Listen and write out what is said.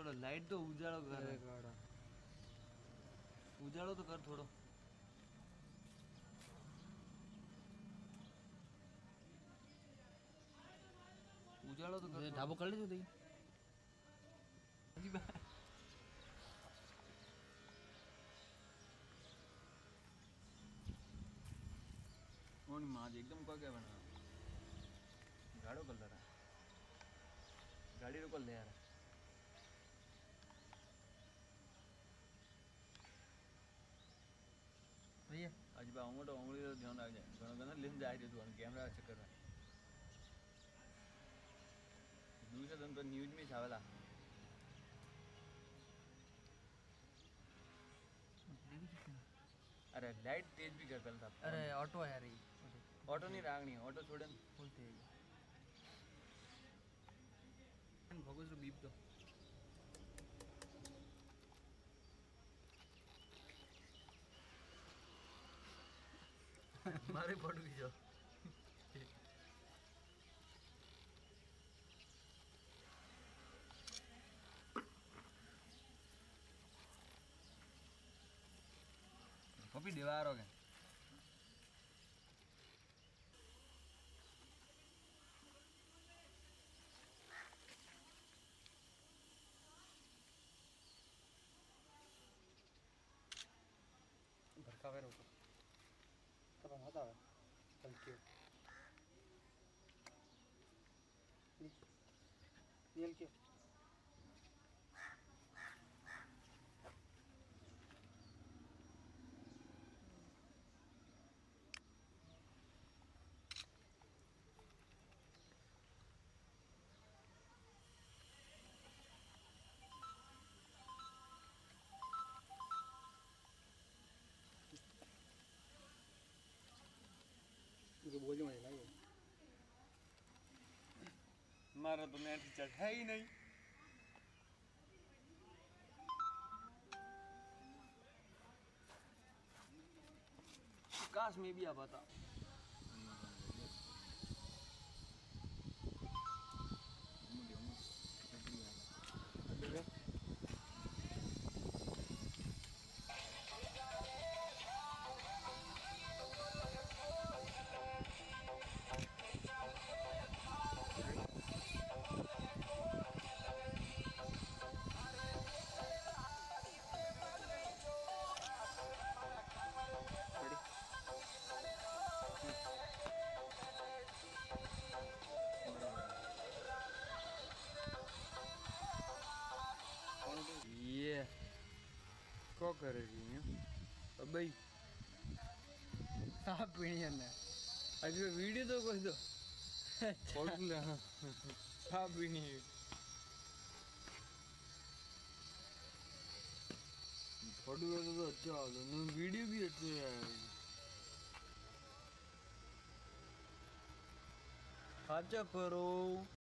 थोड़ा लाइट तो उजाड़ो कर, उजाड़ो तो कर थोड़ो। उजाड़ो तो कर, ढाबो कर ले जो देखिए। कौन माज एकदम को क्या बना गाड़ो कर रहा गाड़ी रोक ले यार भैया आज बांगो तो उंगली तो ध्यान आ जाए घना घना लिम जाए जो तू कैमरा चक्कर में दूसरा दिन तो न्यूज में छावला अरे लाइट तेज भी कर पहले था। अरे ऑटो है रही ऑटो नहीं रागनी ऑटो छोड़े फुल तेज भगो से बीप दो मारे फोटो खींचो कॉपी दीवार हो गए भड़का हुआ रोको तब हम आता है चल क्यों मुझे बोझ में नहीं मारा तो नेट रिचार्ज है ही नहीं काश में भी आ पाता ये क्या कर रही है अब भाई साफ पीनी है ना अभी वीडियो तो कोई दो फोटो ले साफ पीनी है फोटो तो अच्छा हो वीडियो भी अच्छे है अच्छा करो।